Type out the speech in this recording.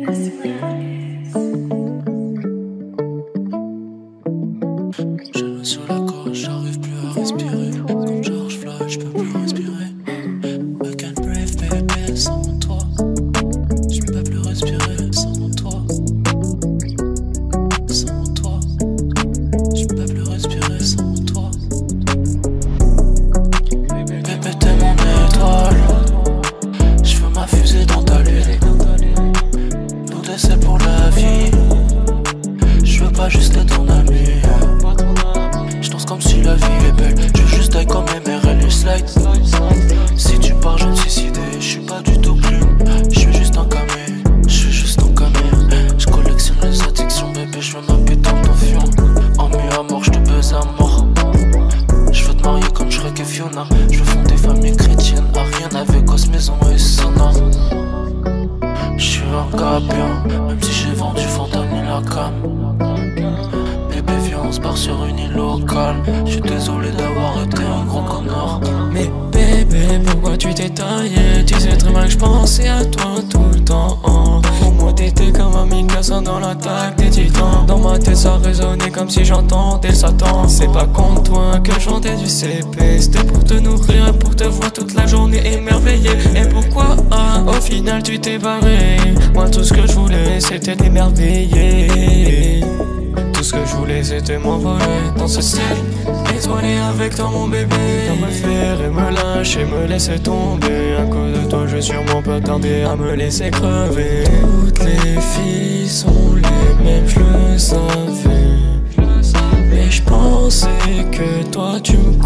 J'ai le sous la gorge, j'arrive plus à respirer. Comme George Floyd, je peux plus respirer. I can't breathe, baby, sans toi. Je peux plus respirer sans toi. Sans toi. Je peux plus respirer sans toi. Bébé, t'es mon étoile. Je veux ma fusée dans ta lune. Nous c'est pour la vie. Je veux pas juste être ton ami. Je danse comme si la vie est belle. Je veux juste être comme MRL et Slide. Si tu pars, je vais me suicider. Je suis pas du tout clean. Je suis juste un camé. Je suis juste un camé. Je collectionne les addictions, bébé. Je veux ma pétante en fion. En mieux à mort, je te baise à mort. Je veux te marier comme Shrek et Fiona. Je veux fonder famille chrétienne. À rien avec gosse, maison et sauna. Je suis un gars bien, même si j'ai vendu fentanyl et la cam. Bébé viens on se barre sur une île locale. Je suis désolé d'avoir été un gros connard. Mais bébé pourquoi tu t'es taillé? Tu sais très bien que je pensais à toi tout le temps. Pour moi t'étais comme un Mikasa dans l'attaque des titans. Dans ma tête ça résonnait comme si j'entendais le Satan. C'est pas contre toi que je chantais du CP. C'était pour te nourrir, pour te voir toute la journée émerveillé. Et pourquoi au final tu t'es barré? Moi tout ce que je voulais c'était t'émerveiller. Tout ce que je voulais c'était m'envoler dans ce ciel étoilé avec toi mon bébé. Dans me faire et me lâcher, me laisser tomber. À cause de toi je vais sûrement pas tarder à me laisser crever. Toutes les filles sont les mêmes, je le savais. Mais je pensais que toi tu me